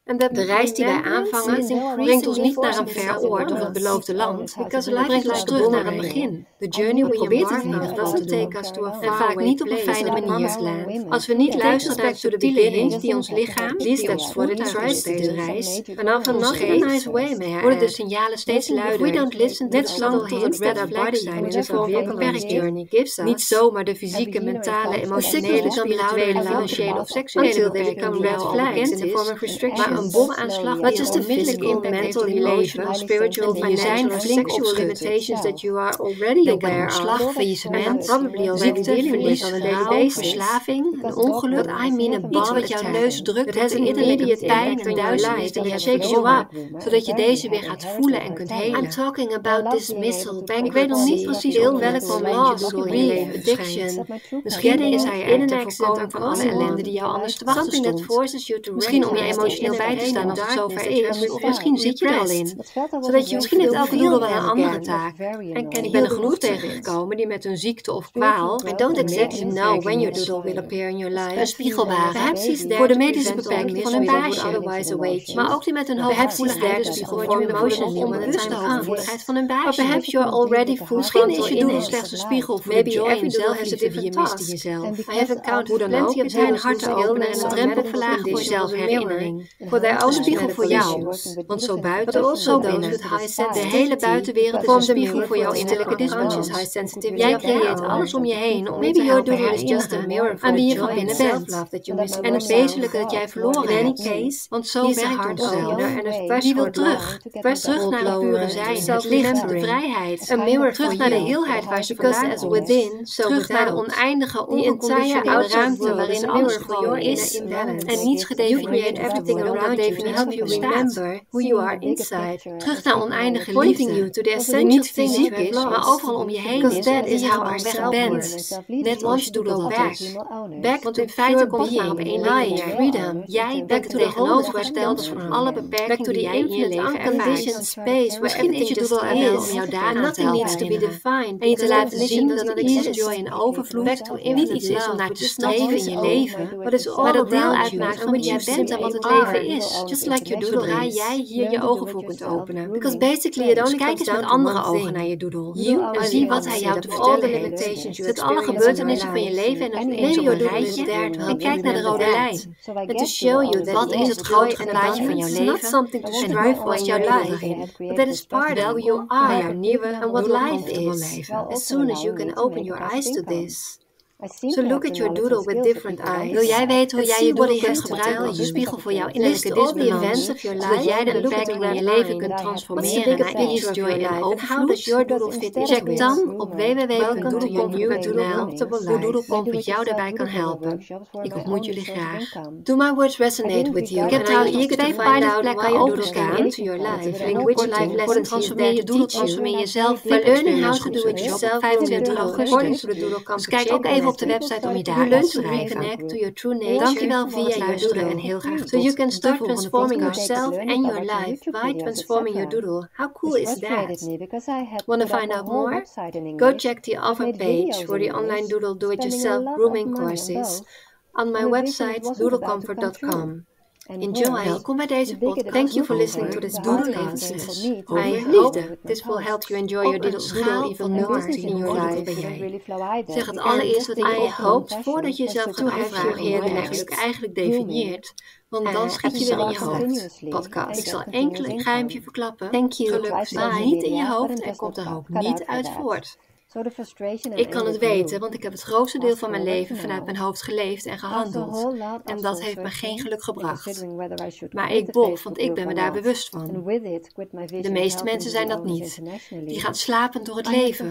De reis die wij aanvangen brengt ons niet naar een ver oord of het beloofde land. Het brengt ons terug naar het begin. De journey probeert het in ieder geval te doen. En vaak niet op een fijne manier. Als we niet luisteren naar de subtiele hints die ons lichaam, steeds voortduidt op deze reis, vanaf ons geest worden de signalen steeds luider. Net zolang tot het red flag zijn in een vorm van beperking. Niet zomaar de fysieke, mentale, emotionele, spirituele, financiële of seksuele beperkingen red flags in de vorm van restriction. Maar een bomaanslag die een onmiddellijke impact op je leven, spiritual, financial, sexual limitations that you are already aware of. Slag, faillissement, ziekte, verlies van een daily verslaving, een ongeluk, iets wat jouw neus drukt, het immediate pijn en duisternis en het shakes you up, zodat je deze weer gaat voelen en kunt helen. I'm talking about dismissal, ik weet nog niet precies op welk moment je doel in je leven addiction. Misschien is hij er te voorkomen van alle ellende die jou anders te wachten stond. Misschien om je emotioneel bij te staan als het zover is, of misschien zit je er al in. Zodat je misschien heeft elke doel wel een andere taak. En ik ben er genoeg tegengekomen die met een ziekte of kwaal, I don't exactly know when your doodle will appear in your life, een spiegel waren voor de medische beperking van een baasje. Maar ook die met een hoge gevoeligheid, dus voor emotionally onbewuste hooggevoeligheid van een baasje. Maar perhaps you're already full. Misschien is je doodle slechts een spiegel voor de joy en zelfliefde die je mist in jezelf. I have encountered plenty of zijn hart te openen en een drempel verlagen voor zelfherinnering. Voor daar ook een spiegel voor jou. Want zo buiten, zo binnen. De hele buitenwereld is een spiegel voor jouw innerlijke dysfunctions. Jij creëert alles om je heen om je te helpen herinneren aan wie je van binnen bent. En het wezenlijke dat jij verloren hebt. Want zo werkt ons zelf. Die wil terug. Terug naar het pure zijn, het licht, de vrijheid. Terug naar de heelheid waar ze vandaan komt. Terug naar de oneindige, ongeconditioneerde ruimte waarin alles voor jou is en niets gedefinieerd everything around you to help you remember who you are inside. Terug naar oneindige liefde, die niet fysiek is, maar overal om je heen is, en die je gewoon weg bent. Net als je doet dat back, want in feite komt het maar op één lijn, freedom. Jij back to tegenovergesteld van alle beperkingen die jij in je leven ervaart. Space, misschien is je doel er wel om jou daaraan te helpen en je te laten zien dat het ease, joy en overvloed niet iets is om naar te streven in je leven, maar dat deel uitmaakt van wie jij bent en wat het leven is. Just like your doodle, zodra jij hier je ogen voor kunt openen. Because basically, dus kijk eens met andere ogen naar je doodle. En zie wat hij jou te vertellen heeft. Zet alle gebeurtenissen van je leven in zo'n rijtje en kijk naar de rode lijn. En to show you that wat is het grotere plaatje van jouw leven en hoe was jouw life. But that is part of who you are, jouw nieuwe and what life is. As soon as you can open your eyes to this. So look at your doodle with different eyes. Wil jij weten hoe jij je doodle kunt gebruiken als een spiegel voor jouw innerlijke disbalans, zodat jij de beperkingen in je leven kunt transformeren naar ease, joy en overvloed? Check dan op www.doodlecom.nl hoe Doodlecom jou daarbij kan helpen. Ik ontmoet jullie graag. Do my words resonate with you? Ik heb trouwens hier 2 pilot plekken openstaan. Into your life. Which life lessons transformeer je doodle, transformeer jezelf. By learning how to do it yourself, 25 augustus. Dus kijk ook even op de website om je daar te schrijven. Dankjewel voor het luisteren en heel graag tot so you can start transforming yourself and your life by transforming your doodle. How cool is that? Want to find out more? Go check the offer page for the online doodle do-it-yourself grooming courses on my website doodlecomfort.com. Enjoy. Welkom bij deze podcast. Thank you for listening to this doodle levensles. I hope this will help you enjoy your doodle even more in your life. Zeg het allereerst wat I hope voordat je jezelf gaat afvragen hoe je eigenlijk definieert. Want dan schiet je weer in je hoofd. Podcast. Ik zal een geheimpje verklappen. Thank you. Geluk zit niet in je hoofd en komt er ook niet uit voort. Ik kan het weten, want ik heb het grootste deel van mijn leven vanuit mijn hoofd geleefd en gehandeld. En dat heeft me geen geluk gebracht. Maar ik bof, want ik ben me daar bewust van. De meeste mensen zijn dat niet. Die gaan slapend door het leven.